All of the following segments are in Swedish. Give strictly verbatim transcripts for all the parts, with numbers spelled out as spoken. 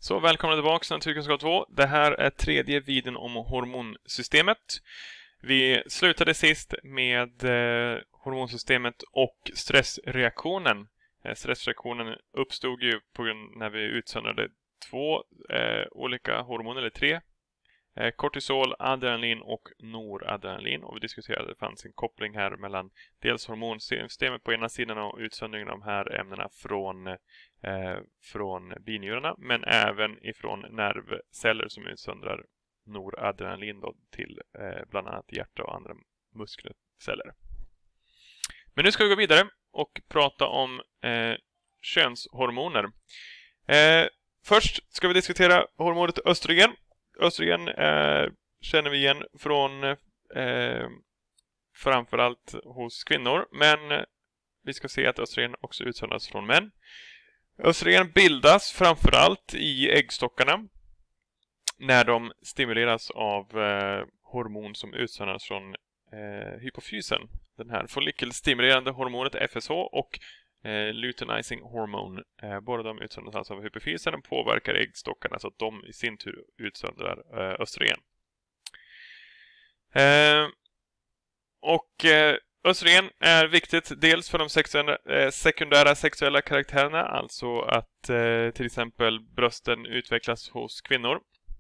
Så välkomna tillbaka till Naturkunskap två. Det här är tredje videon om hormonsystemet. Vi slutade sist med eh, hormonsystemet och stressreaktionen. Eh, stressreaktionen uppstod ju på grund när vi utsöndrade två eh, olika hormoner, eller tre. Eh, kortisol, adrenalin och noradrenalin. Och vi diskuterade att det fanns en koppling här mellan dels hormonsystemet på ena sidan och utsöndringen av de här ämnena från, eh, från binjurarna. Men även ifrån nervceller som utsöndrar noradrenalin då, till eh, bland annat hjärta och andra muskelceller. Men nu ska vi gå vidare och prata om eh, könshormoner. Eh, först ska vi diskutera hormonet östrogen. Östrogen eh, känner vi igen från eh, framförallt hos kvinnor, men vi ska se att östrogen också utsöndras från män. Östrogen bildas framförallt i äggstockarna när de stimuleras av eh, hormon som utsöndras från eh, hypofysen. Den här follikelstimulerande hormonet F S H och eh, luteinizing hormone. Eh, båda de utsöndras alltså av hypofysen och påverkar äggstockarna så att de i sin tur utsöndrar eh, östrogen. Eh, och eh, östrogen är viktigt dels för de sexuella, eh, sekundära sexuella karaktärerna, alltså att eh, till exempel brösten utvecklas hos kvinnor.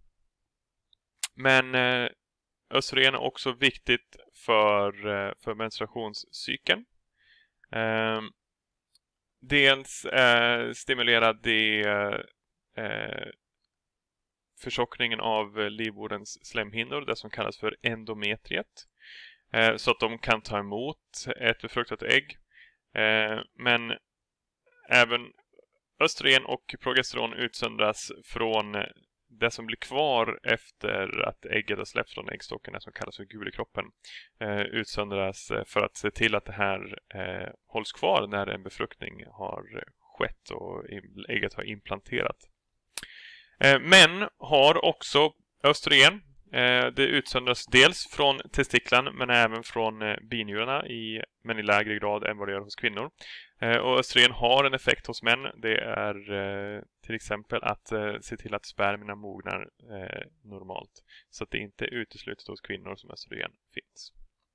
Men eh, östrogen är också viktigt för, eh, för menstruationscykeln. Eh, dels eh, stimulerar det eh, förtjockningen av livmoderns slemhinnor, det som kallas för endometriet. Eh, så att de kan ta emot ett befruktat ägg. Eh, men även östrogen och progesteron utsöndras från det som blir kvar efter att ägget har släppts från äggstockarna, som kallas för gulekroppen, eh, utsöndras för att se till att det här eh, hålls kvar när en befruktning har skett och ägget har implanterat. Eh, män har också östrogen. Eh, det utsöndras dels från testiklarna men även från eh, binjurarna, i, men i lägre grad än vad det gör hos kvinnor. Eh, och östrogen har en effekt hos män. Det är eh, till exempel att eh, se till att spermierna mognar eh, normalt. Så att det inte är uteslutet hos kvinnor som östrogen finns.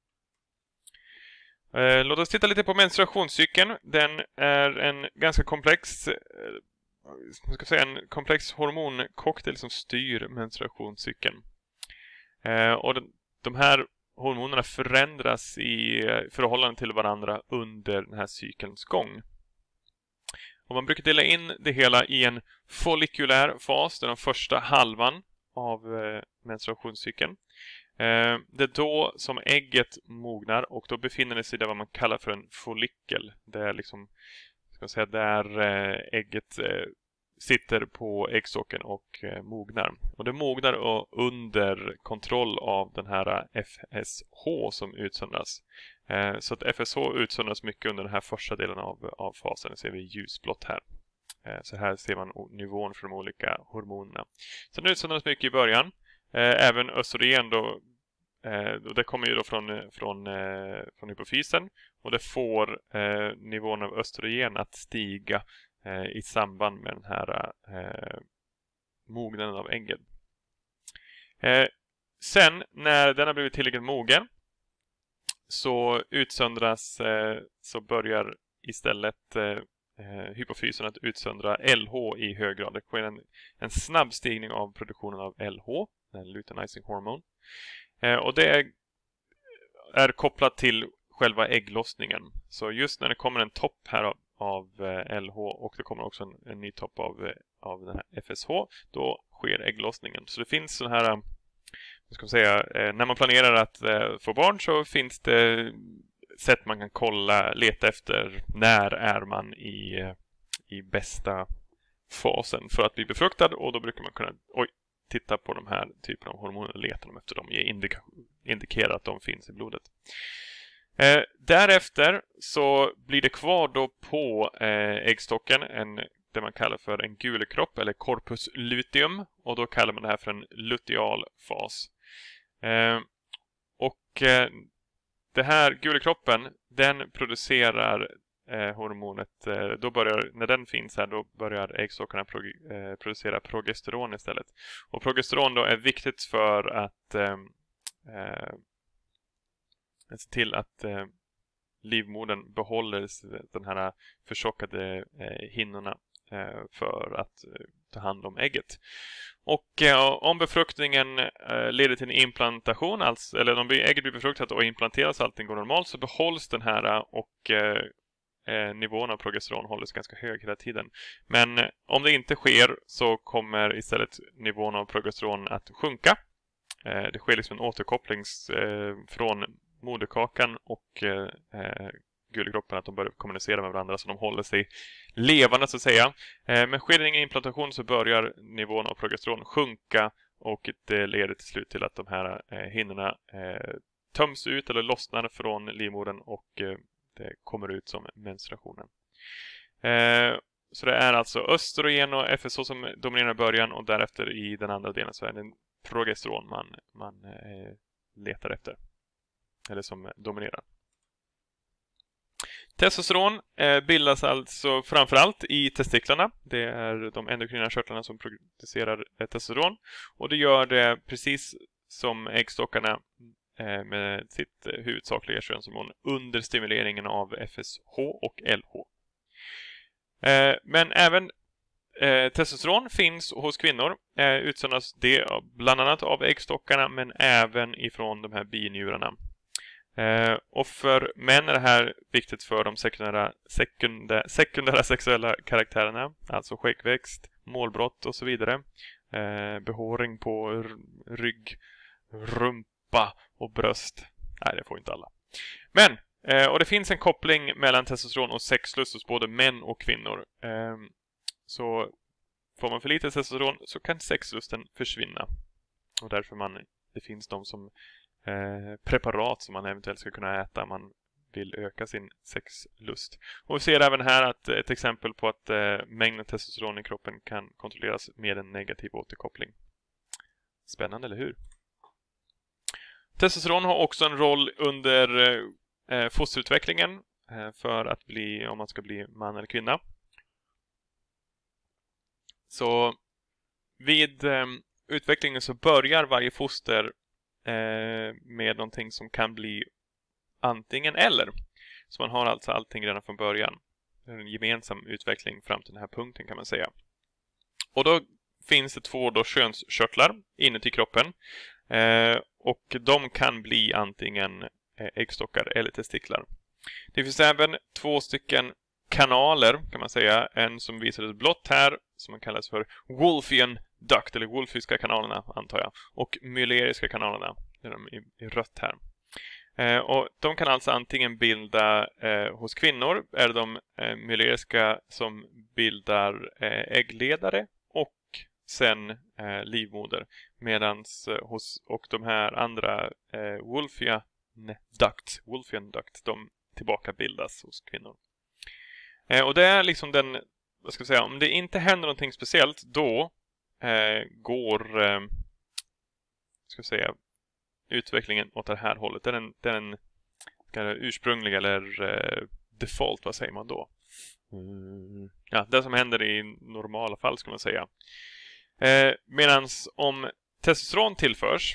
Eh, låt oss titta lite på menstruationscykeln. Den är en ganska komplex, eh, man ska säga en komplex hormoncocktail som styr menstruationscykeln. Eh, och de, de här hormonerna förändras i förhållande till varandra under den här cykelns gång. Och man brukar dela in det hela i en follikulär fas, den första halvan av eh, menstruationscykeln. Eh, det är då som ägget mognar och då befinner det sig där vad man kallar för en follikel. Det är liksom, ska man säga, där eh, ägget eh, sitter på äggstocken och eh, mognar. Och det mognar och under kontroll av den här F S H som utsöndras. Eh, så att F S H utsöndras mycket under den här första delen av, av fasen. Det ser vi ljusblått här. Eh, så här ser man nivån för de olika hormonerna. Sen utsöndras mycket i början. Eh, även östrogen då. Eh, och det kommer ju då från, från, eh, från hypofysen. Och det får eh, nivån av östrogen att stiga i samband med den här eh, mognaden av äggen. Eh, sen när den har blivit tillräckligt mogen så utsöndras, eh, så börjar istället eh, hypofysen att utsöndra L H i hög grad. Det sker en, en snabb stigning av produktionen av L H, den luteinizing hormone. Eh, och det är, är kopplat till själva ägglossningen. Så just när det kommer en topp här av av L H och det kommer också en, en ny topp av, av den här F S H, då sker ägglossningen. Så det finns så här, ska man säga, när man planerar att få barn så finns det sätt man kan kolla, leta efter när är man i, i bästa fasen för att bli befruktad, och då brukar man kunna oj, titta på de här typerna av hormoner och leta dem efter dem, indika, indikera att de finns i blodet. Eh, därefter så blir det kvar då på eh, äggstocken en, det man kallar för en gulekropp eller corpus luteum, och då kallar man det här för en luteal fas. Eh, och eh, det här gulekroppen, den producerar eh, hormonet, eh, då börjar, när den finns här, då börjar äggstockarna prog eh, producera progesteron istället. Och progesteron då är viktigt för att eh, eh, se till att eh, livmodern behåller den här förtjockade eh, hinnorna eh, för att eh, ta hand om ägget. Och eh, om befruktningen eh, leder till en implantation, alltså, eller om ägget blir befruktat och implanteras och allting går normalt, så behålls den här och eh, eh, nivån av progesteron hålls ganska hög hela tiden. Men eh, om det inte sker så kommer istället nivån av progesteron att sjunka. Eh, det sker liksom en återkoppling eh, från moderkakan och eh, guldkroppen, att de börjar kommunicera med varandra så de håller sig levande så att säga. Eh, men sker det ingen implantation så börjar nivån av progesteron sjunka och det leder till slut till att de här eh, hinnorna eh, töms ut eller lossnar från livmodern och eh, det kommer ut som menstruationen. Eh, så det är alltså östrogen och F S H som dominerar i början och därefter i den andra delen så är det progesteron man, man eh, letar efter. Eller som dominerar. Testosteron eh, bildas alltså framförallt i testiklarna. Det är de endokrina körtlarna som producerar eh, testosteron. Och det gör det precis som äggstockarna eh, med sitt eh, huvudsakliga könshormon under stimuleringen av F S H och L H. Eh, men även eh, testosteron finns hos kvinnor. Eh, utsöndras det bland annat av äggstockarna men även ifrån de här binjurarna. Eh, och för män är det här viktigt för de sekundära, sekundä, sekundära sexuella karaktärerna. Alltså skäggväxt, målbrott och så vidare. Eh, behåring på rygg, rumpa och bröst. Nej, det får inte alla. Men, eh, och det finns en koppling mellan testosteron och sexlust hos både män och kvinnor. Eh, så får man för lite testosteron så kan sexlusten försvinna. Och därför man, det finns de som Eh, preparat som man eventuellt ska kunna äta om man vill öka sin sexlust. Och vi ser även här att ett exempel på att eh, mängden testosteron i kroppen kan kontrolleras med en negativ återkoppling. Spännande, eller hur? Testosteron har också en roll under eh, fosterutvecklingen eh, för att bli, om man ska bli man eller kvinna. Så vid eh, utvecklingen så börjar varje foster med någonting som kan bli antingen eller. Så man har alltså allting redan från början. Det är en gemensam utveckling fram till den här punkten kan man säga. Och då finns det två då könskörtlar inuti kroppen. Eh, och de kan bli antingen äggstockar eller testiklar. Det finns även två stycken kanaler kan man säga. En som visades blått här som man kallas för Wolffian duct eller wolfiska kanalerna antar jag. Och myeleriska kanalerna. Det är de i, i rött här. Eh, och de kan alltså antingen bilda eh, hos kvinnor är de eh, myeleriska som bildar eh, äggledare och sen eh, livmoder. Medans eh, hos och de här andra eh, Wolffian duct, Wolffian duct, de tillbaka bildas hos kvinnor. Eh, och det är liksom den, vad ska jag säga, om det inte händer någonting speciellt då eh, går eh, ska jag säga utvecklingen åt det här hållet. Det är en, det är en det ursprunglig eller eh, default, vad säger man då? Mm. Ja, det som händer i normala fall ska man säga. Eh, medans om testosteron tillförs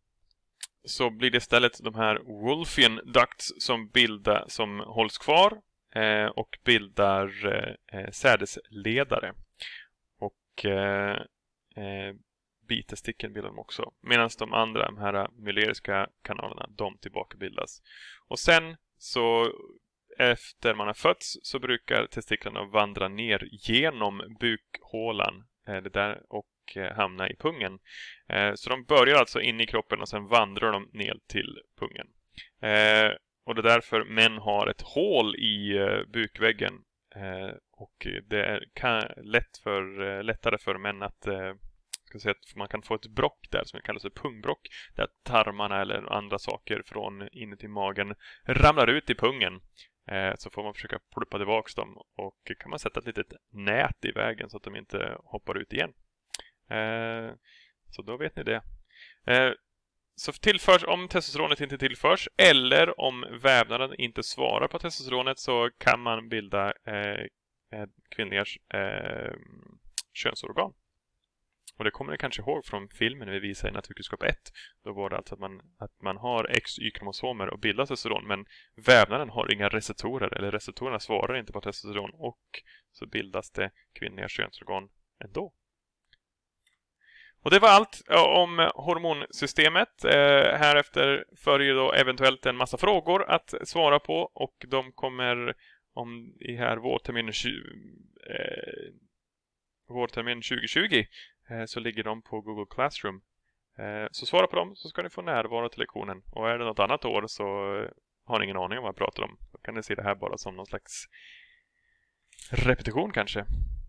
så blir det istället de här Wolffian ducts som bildar, som hålls kvar eh, och bildar eh, sädesledare. Och eh, eh, bitesticken bildar de också. Medan de andra, de här myeleriska kanalerna, de tillbaka bildas. Och sen så efter man har fötts så brukar testiklarna vandra ner genom bukhålan eh, det där och eh, hamna i pungen. Eh, så de börjar alltså in i kroppen och sen vandrar de ner till pungen. Eh, och det är därför män har ett hål i eh, bukväggen. Eh, och det är kan, lätt för, eh, lättare för män att eh, ska säga att man kan få ett brock där som kallas för pungbrock. Där tarmarna eller andra saker från inuti magen ramlar ut i pungen. Eh, så får man försöka pluppa tillbaka dem. Och kan man sätta ett litet nät i vägen så att de inte hoppar ut igen. Eh, så då vet ni det. Eh, så tillförs, om testosteronet inte tillförs eller om vävnaden inte svarar på testosteronet så kan man bilda eh, kvinnors eh, könsorgan. Och det kommer ni kanske ihåg från filmen vi visade i naturkunskap ett. Då var det alltså att man, att man har X Y-kromosomer och bildar testosteron, men vävnaden har inga receptorer, eller receptorerna svarar inte på testosteron, och så bildas det kvinnliga könsorgan ändå. Och det var allt om hormonsystemet. Eh, härefter följer då eventuellt en massa frågor att svara på, och de kommer om i här vårterminen eh, vårtermin tjugo tjugo eh, så ligger de på Google Classroom. Eh, så svara på dem så ska ni få närvaro till lektionen. Och är det något annat år så har ni ingen aning om vad jag pratar om. Då kan ni se det här bara som någon slags repetition kanske.